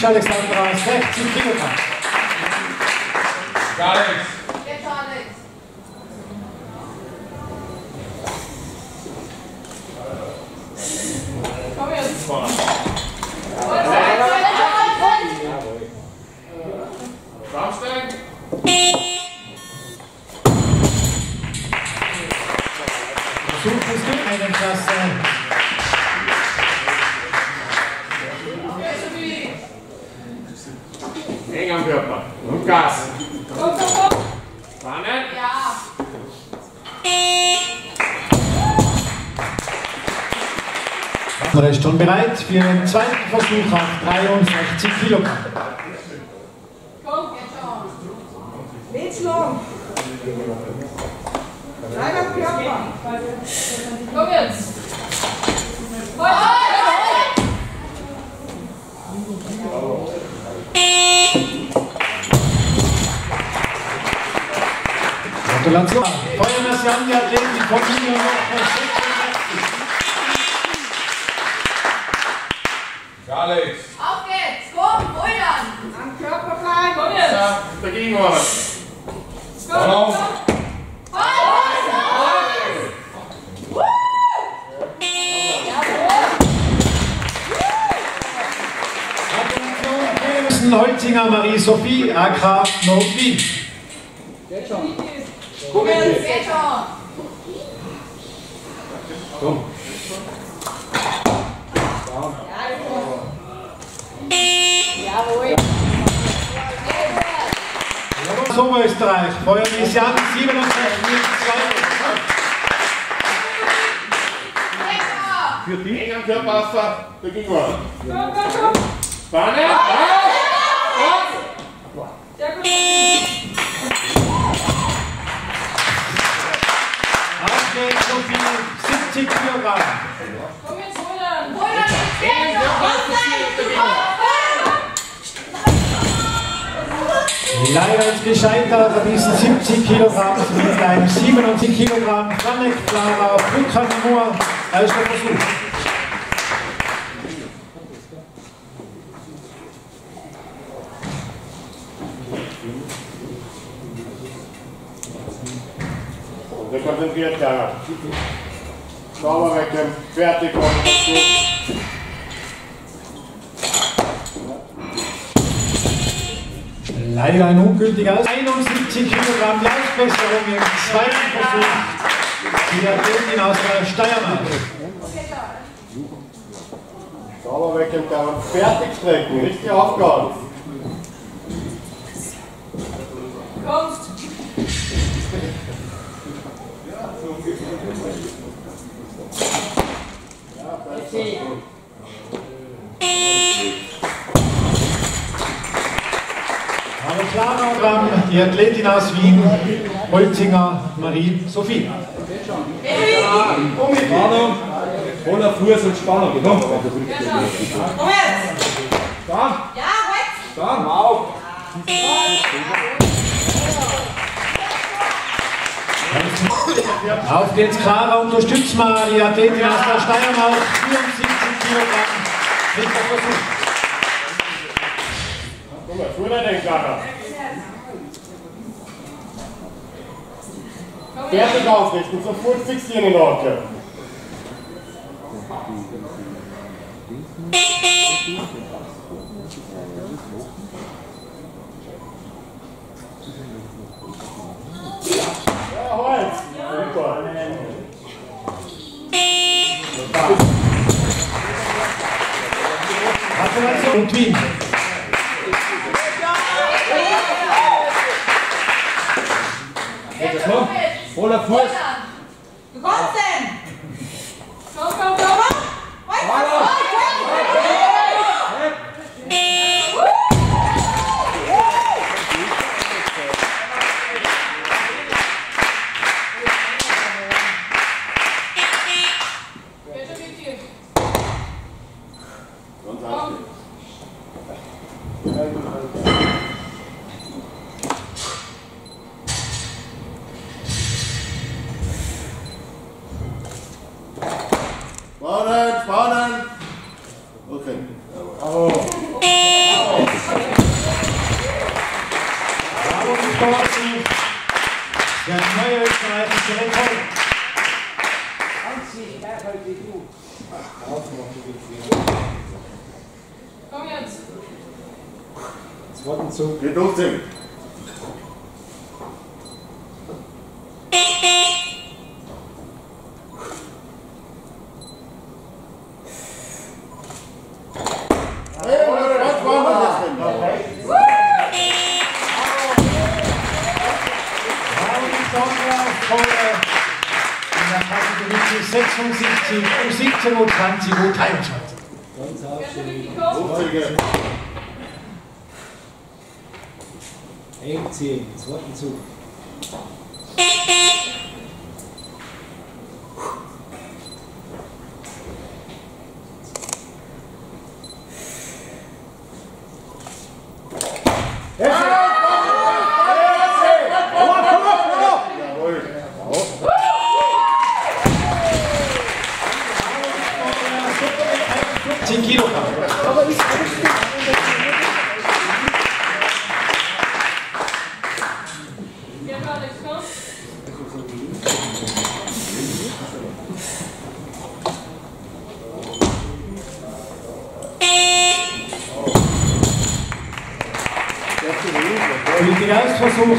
Alexandra, 60 Kilogramm. Alex. Jetzt Alex. Komm jetzt. Samstag. Versuch des Gegnerinnenklasse. Eng am Körper. Und Gas. Komm, komm, komm. Spannen. Ja. Er ist schon bereit für den zweiten Versuch auf 63 Kilogramm. Komm, jetzt schon. Nicht lang. Bleib am Körper. Komm jetzt. Gratulation. Feuerwehr an die Athleten von Union Nord. Alex. Auf geht's. Komm, hol dann. Am Körper bleiben. Komm jetzt. Dagegen war Komm, komm. Gratulation, Holzinger Marie-Sophie, AK Nord-Wien. Komm jetzt. Geht schon. Komm. Jawohl. Oberösterreich, Feuerwehr 67 Für die eng am Körper, dagegen war Komm, komm, komm. Spannen. Sehr gut. Auf geht's, Sophie, 70 Kilogramm. Komm jetzt, hol dann. Hol dann. Eng am Körper, Leider ist gescheitert an diesen 70 Kilogramm mit einem 77 Kilogramm Janek Clara Buchanamur. Erster Versuch. Der konzentriert da. Sauber wegkämpfen. Fertig kommen. Leider ein ungültiger Aus. 71 Kilogramm Gleichbesserung im zweiten Versuch. Die Athletin aus der Steiermark. Sauber wegkämpfen. Da. Fertig strecken. Richtig aufgehauen. Kommst. Aber klarer dran, die Athletin aus Wien, Holzinger Marie-Sophie. Spannung, voller Fuß und Spannung. Komm. Komm jetzt. Dann, Ja, jetzt. dann, auf. Auf geht's, Clara, unterstützt mal die Athletin aus der Steiermark, 74 Kilogramm. Dritter Versuch. Guck mal, früher den Clara. Fertig aufrichten, sofort fixieren in der Hocke. Ja, Holz. Super. Gratulation und Wien. Komm, voller Fuß. Du kommst denn. Komm, komm, komm. Spannend, spannend. Okay. jetzt. Zweiten Zug. Geht durchziehen. In der Kategorie 76, U17, U20, U23. Ganz Wer ist aufstehen. mitgekommen? Eng ziehen. Zweiten Zug. Jawohl. 10 Kilogramm. Wer war Alex, komm. Gültiger Erstversuch.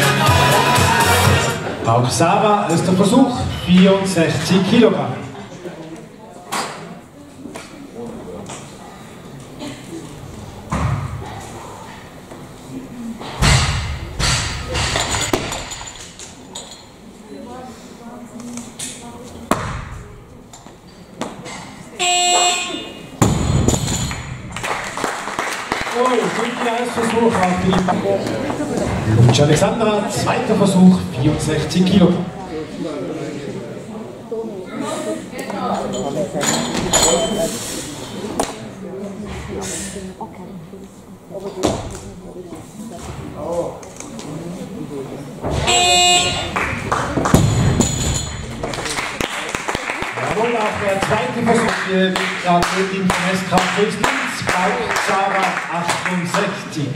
Auch Sarah, erster Versuch, 64 Kilogramm. Gültiger Erstversuch auch für die Lutsch Alexandra, zweiter Versuch, 64 Kilogramm. Jawohl, auch der zweite Versuch, die Athletin von SK Föstlins, Bauch Sarah, 68.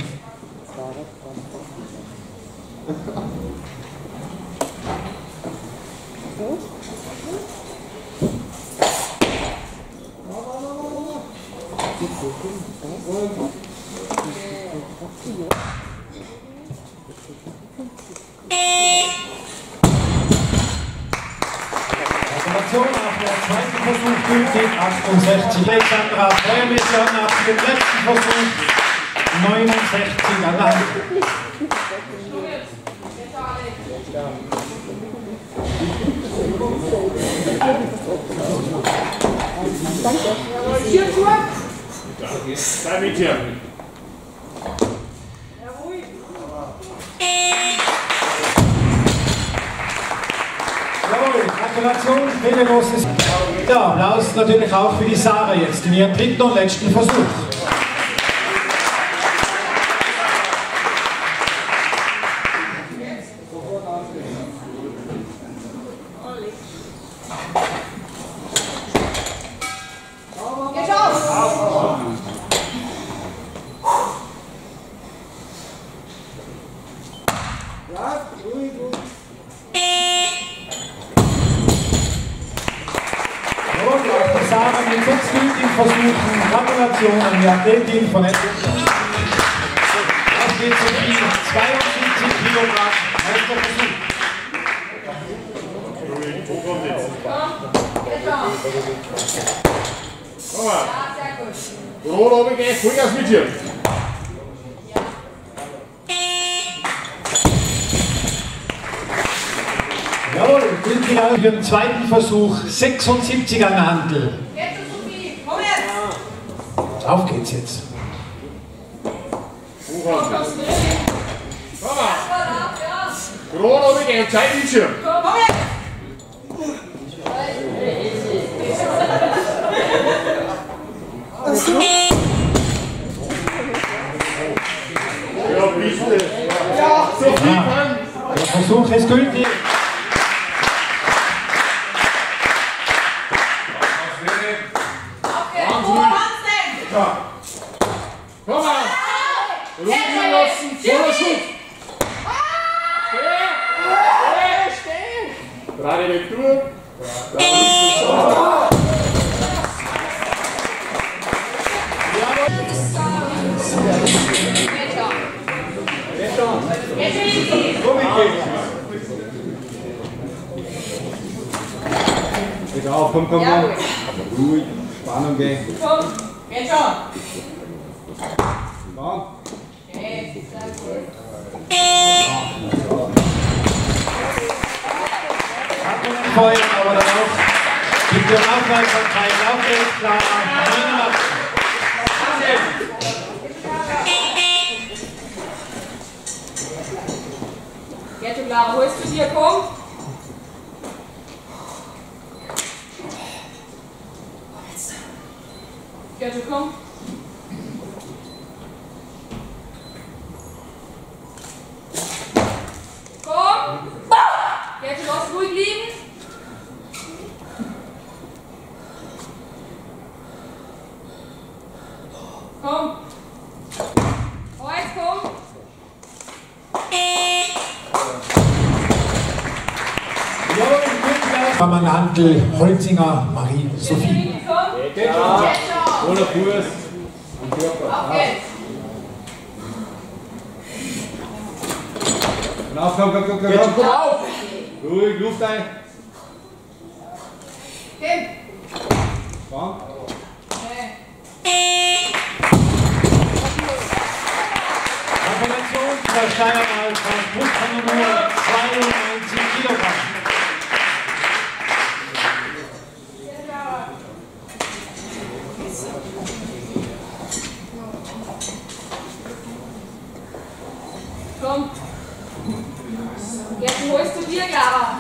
Gratulation auf der zweiten Versuch gültig, 68. Alexandra Feuermission auf dem letzten Versuch, 69 an der Hand. Komm jetzt. Jetzt Alex. Sei mit hier. Jawohl, Gratulation, Regeloses. Ja, Applaus natürlich auch für die Sarah jetzt in ihrem dritten und letzten Versuch. Sarah mit 6 gültigen Versuchen. Gratulation an die Athletin von Essen. Auf geht's um die 72 Kilogramm. Erster Versuch. Wo kommt jetzt? Komm mal. Rot oben gehen, Vollgas mit hier. Jawohl, gültig auch für den zweiten Versuch. 76 an der Handel. Jetzt, Sophie. Komm jetzt. Auf geht's jetzt. Wo kommt Kommst jetzt? du rein? Komm mal. Ja. Rot oben gehen, Zeit mit hier. Komm jetzt. Ja, bitte. Ja, so viel kann. Der Versuch ist gültig. Wahnsinn. Ja. Komm mal. Ruhen lassen, voller Schub. Steh. Gerade nicht durch. Da ist es schon. Jawohl. komm, komm, Ja, komm. ruhig. Ruhig, Spannung gehen. Komm, geht schon. Komm. Okay, sehr gut. Feuer, aber dann auch gibt ihr Aufmerksamkeit, Laufweg klar, keine Macht. Jetzt, Clara, holst du dir, komm. Gertrude, komm. Komm. Gertrude, lass ruhig liegen. Komm. Heute, komm. Hermann Handel, Holzinger, Marie-Sophie. Komm. Geht schon. Ohne Fuß. Am Körper. Auf geht's. Und auf, komm, komm, komm, komm. Jetzt komm auf! Ruhig, Luft ein. Kim. Komm. Kombination der Steiermark von Brusthammer 92 Kilogramm. Komm. Jetzt holst du dir, Clara.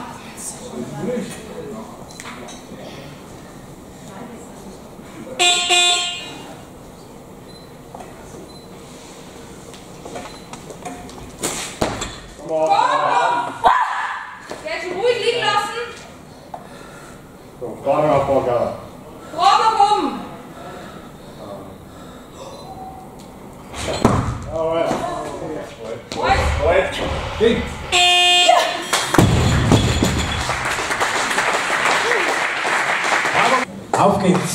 Komm. Jetzt ruhig liegen lassen. So, Spannung auf, Clara. Rum. Jawohl. Halt. Ding. Auf geht's.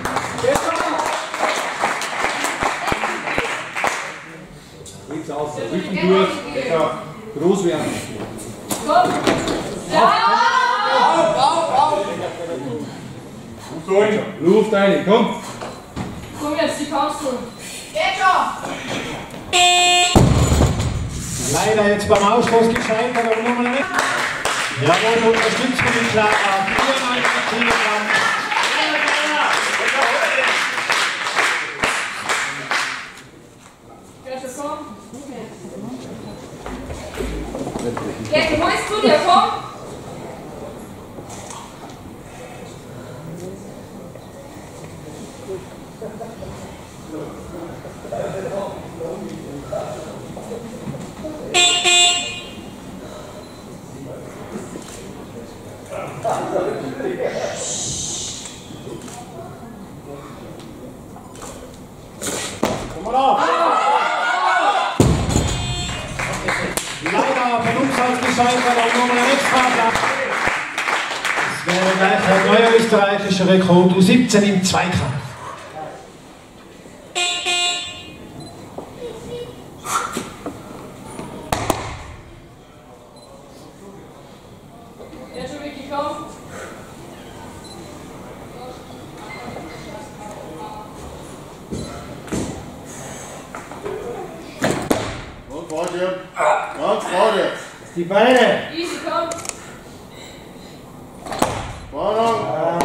Links aus, Rücken durch. Groß werden. Komm. Ja. Gut durch. Luft ein, komm. Komm jetzt, die kannst du. Geht schon. Leider jetzt beim Ausschluss gescheitert, aber nochmal nicht. Jawohl, unterstützt für die Clara. 94 Kilogramm. Gertrude, komm. Jetzt holst du dir, komm. Komm mal auf. Leider von uns aus gescheitert, aber nochmal ein Extraplatz. Das wäre gleich ein neuer österreichischer Rekord, U17 im Zweikampf. Gertrude, Vicky, komm. Und vorne. Ganz vorne. Die Beine! Easy, komm. Spannung.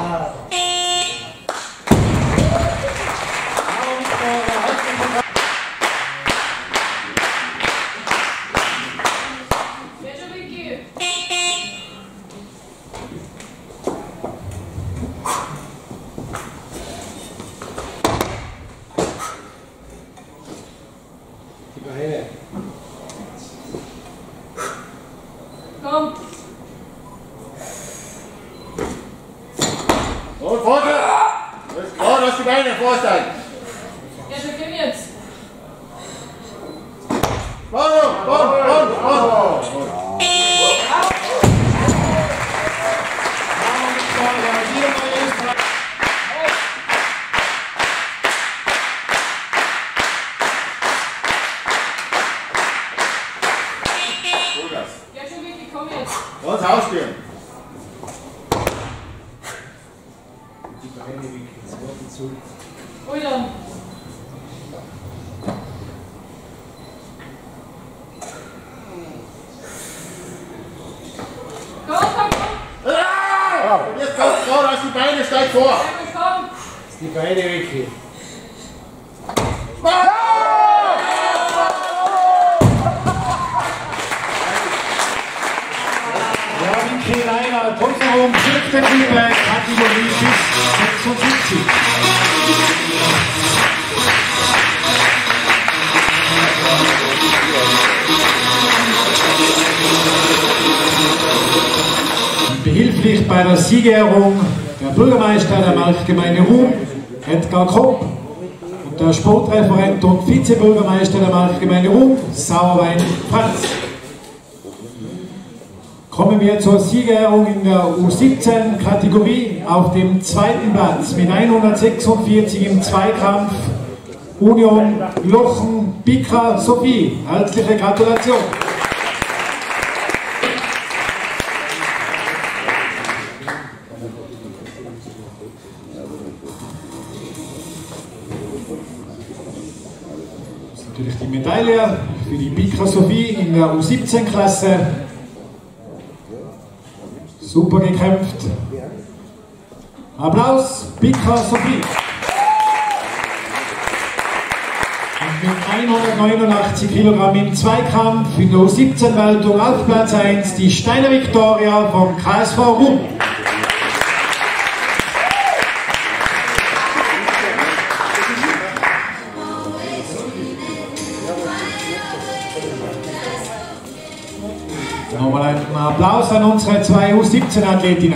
Gertrude, Vicky. Die Beine. Komm. Und vorne. Jetzt gerade, dass die Beine vorsteigen. Gertrude, komm jetzt. Spannung. Spannung. Gertrude, Vicky, komm jetzt. Ganz ausstehen. Ui dann. Jetzt ganz klar, dass die Beine steigt vor. Die Beine weg hier. Ja, Vicky Reiner, Trotzdem 5. Liebe, Kategorie bis 76. Behilflich bei der Siegerehrung der Bürgermeister der Marktgemeinde Ruhm, Edgar Kopp, und der Sportreferent und Vizebürgermeister der Marktgemeinde Ruhm, Sauerwein Franz. Kommen wir zur Siegerehrung in der U17-Kategorie. Auf dem 2. Platz mit 146 im Zweikampf Union Lochen Bikra Sophie. Herzliche Gratulation. Das ist natürlich die Medaille für die Bikra Sophie in der U17-Klasse. Super gekämpft. Applaus, Bikra Sophie. Und mit 189 Kilogramm im Zweikampf in der U17-Wertung auf Platz 1 die Steiner Viktoria vom KSV Ruhm. Nochmal einen Applaus an unsere zwei U17-Athletinnen.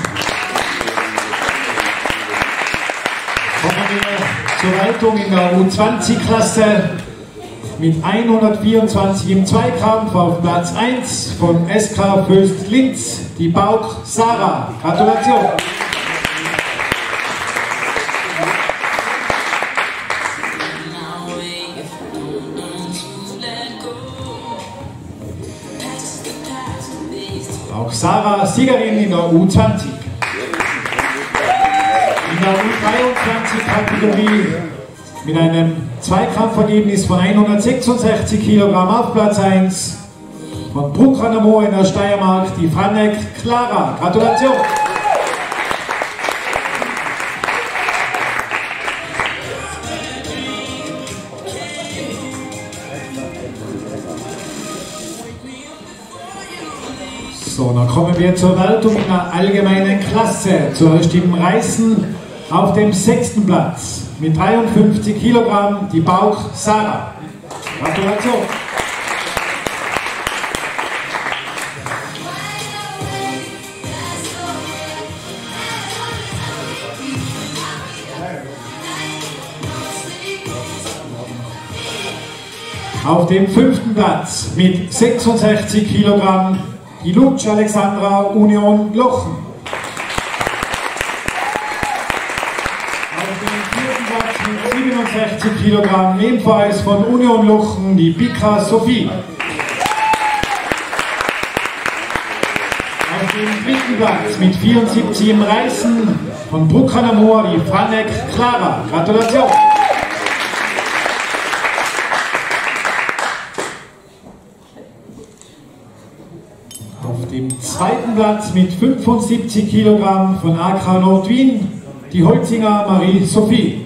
Kommen wir zur Wertung in der U20-Klasse mit 124 im Zweikampf auf Platz 1 von SK Föst Linz, die Bauch Sarah. Gratulation! Auch Sarah, Siegerin in der U20. In der U23-Kategorie mit einem Zweikampfergebnis von 166 Kilogramm auf Platz 1 von Bruckranamo in der Steiermark, die Franek Clara. Gratulation! So, dann kommen wir zur Wertung in der allgemeinen Klasse. Zuerst im Reißen auf dem 6. Platz mit 53 Kilogramm die Bauch Sarah. Gratulation! Auf dem 5. Platz mit 66 Kilogramm die Lutsch Alexandra Union Lochen. Auf dem 4. Platz mit 67 Kilogramm ebenfalls von Union Lochen die Bikra Sophie. Auf dem 3. Platz mit 74 im Reißen von Bruckranamor die Franek Clara. Gratulation! Auf dem 2. Platz mit 75 Kilogramm von AK Nord Wien die Holzinger Marie Sophie.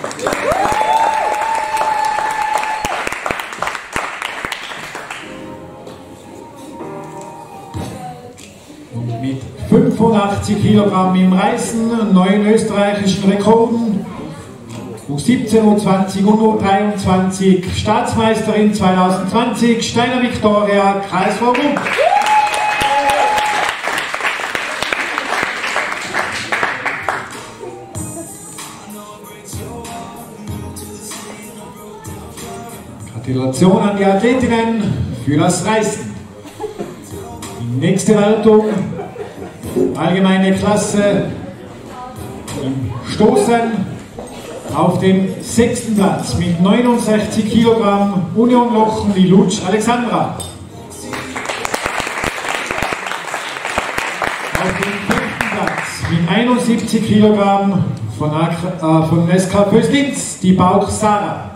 Und mit 85 Kilogramm im Reißen, neuen österreichischen Rekorden, U17, U20 und U23, Staatsmeisterin 2020, Steiner Viktoria, KSV Ruhm. Gratulation an die Athletinnen für das Reißen. Die nächste Wertung, allgemeine Klasse im Stoßen auf dem 6. Platz mit 69 Kilogramm Union Lochen die Lutsch Alexandra. Auf dem 5. Platz mit 71 Kilogramm von SK Pöslitz, die Bauch Sarah.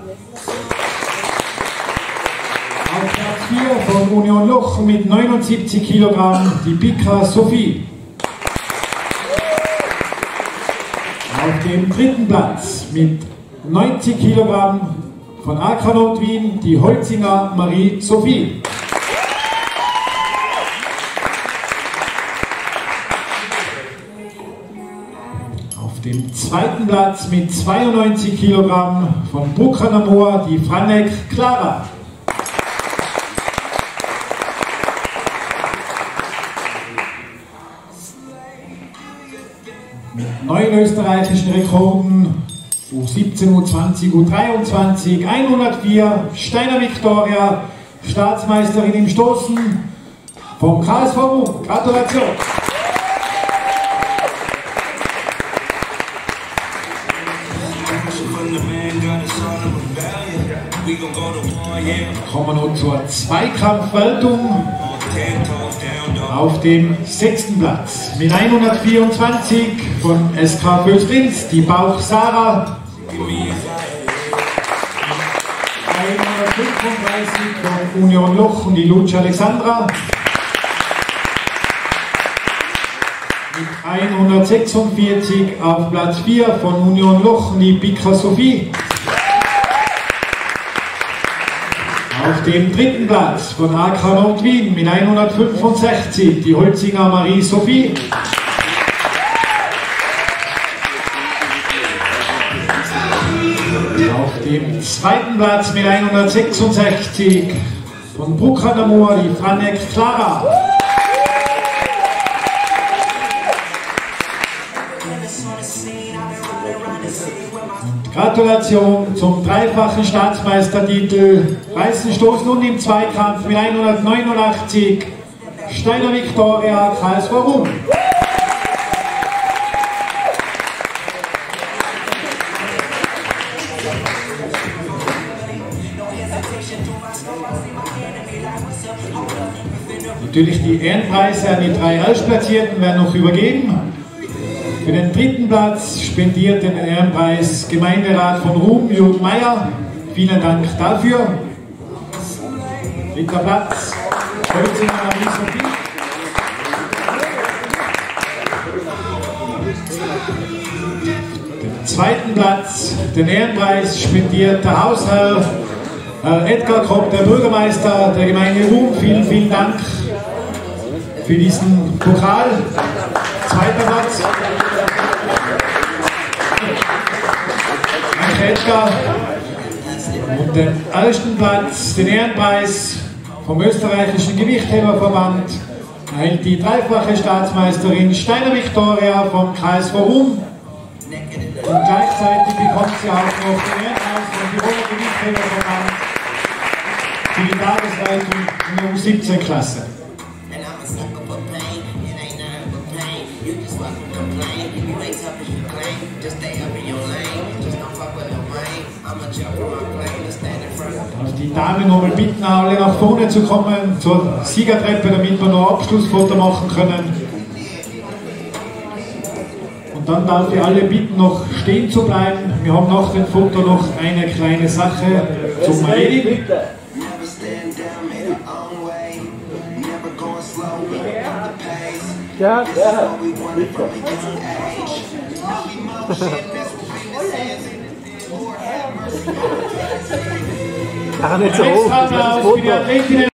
Auf Platz 4 von Union Lochen mit 79 Kilogramm, die Bika Sophie. Auf dem dritten Platz mit 90 Kilogramm von AK Not Wien, die Holzinger Marie Sophie. Auf dem zweiten Platz mit 92 Kilogramm von Bruckner Moor, die Franek Clara. Mit neuen österreichischen Rekorden U17, U20, U23, 104, Steiner Viktoria, Staatsmeisterin im Stoßen vom KSV Ruhm. Gratulation! Kommen wir noch zur Zweikampfwertung. Auf dem 6. Platz mit 124 von SK Pöslitz, die Bauch Sarah. 135 von Union Lochen, die Lutsch Alexandra. Mit 146 auf Platz 4 von Union Lochen, die Bika Sophie. Auf dem dritten Platz von AK Nord Wien mit 165 die Holzinger Marie Sophie. Auf dem zweiten Platz mit 166 von Bruckner Moor die Franek Clara. Gratulation zum dreifachen Staatsmeistertitel, Reißenstoßen und im Zweikampf mit 189, Steiner Viktoria, KSV Ruhm. Natürlich die Ehrenpreise an die 3 Erstplatzierten werden noch übergeben. Für den dritten Platz spendiert den Ehrenpreis Gemeinderat von Ruhm, Jürgen Meyer. Vielen Dank dafür. Dritter Platz, Holzinger Marie Sophie. Den zweiten Platz, den Ehrenpreis spendiert der Hausherr Edgar Kropp, der Bürgermeister der Gemeinde Ruhm. Vielen, vielen Dank für diesen Pokal. Zweiter Platz. Danke, Edgar. Und den ersten Platz, den Ehrenpreis vom österreichischen Gewichtheberverband, erhält die dreifache Staatsmeisterin Steiner Viktoria vom KSV Ruhm. Und gleichzeitig bekommt sie auch noch den Ehrenpreis vom Tiroler Gewichtheberverband für die Tagesleitung in der U17-Klasse. Die Damen nochmal bitten, alle nach vorne zu kommen zur Siegertreppe, damit wir noch ein Abschlussfoto machen können. Und dann darf ich alle bitten, noch stehen zu bleiben. Wir haben nach dem Foto noch eine kleine Sache zum Erledigen. Ja, Ach, nicht so hoch.